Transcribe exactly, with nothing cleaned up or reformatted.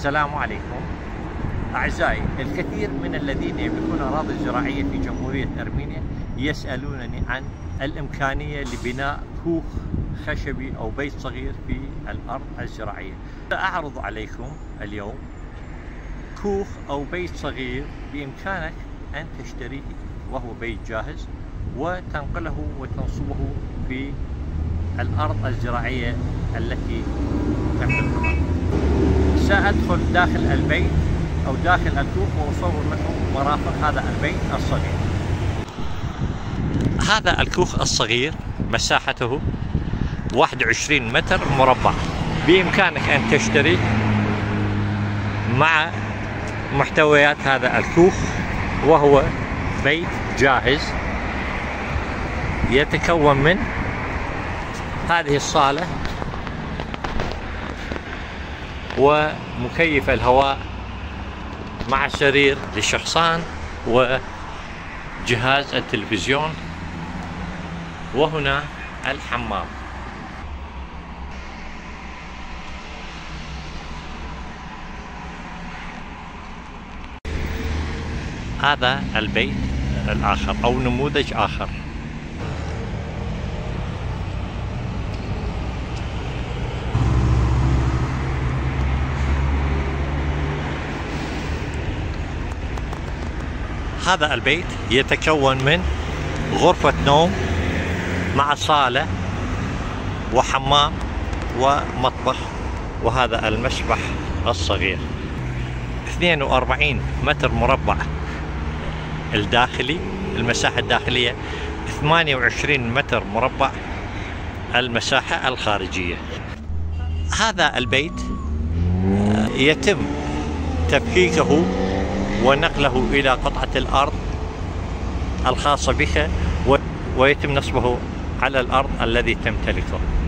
السلام عليكم أعزائي. الكثير من الذين يملكون أراضي زراعية في جمهورية أرمينيا يسألونني عن الإمكانية لبناء كوخ خشبي أو بيت صغير في الأرض الزراعية. سأعرض عليكم اليوم كوخ أو بيت صغير بإمكانك أن تشتريه وهو بيت جاهز وتنقله وتنصبه في الأرض الزراعية التي تملكها. سأدخل داخل البيت أو داخل الكوخ وأصور لكم مرافق هذا البيت الصغير. هذا الكوخ الصغير مساحته واحد وعشرين متر مربع، بإمكانك أن تشتري مع محتويات هذا الكوخ، وهو بيت جاهز يتكون من هذه الصالة ومكيف الهواء مع سرير للشخصان وجهاز التلفزيون، وهنا الحمام. هذا البيت الآخر أو نموذج آخر. هذا البيت يتكون من غرفة نوم مع صالة وحمام ومطبخ، وهذا المسبح الصغير. اثنين وأربعين متر مربع الداخلي، المساحة الداخلية ثمانية وعشرين متر مربع المساحة الخارجية. هذا البيت يتم تفكيكه ونقله إلى قطعة الأرض الخاصة بك ويتم نصبه على الأرض الذي تمتلكه.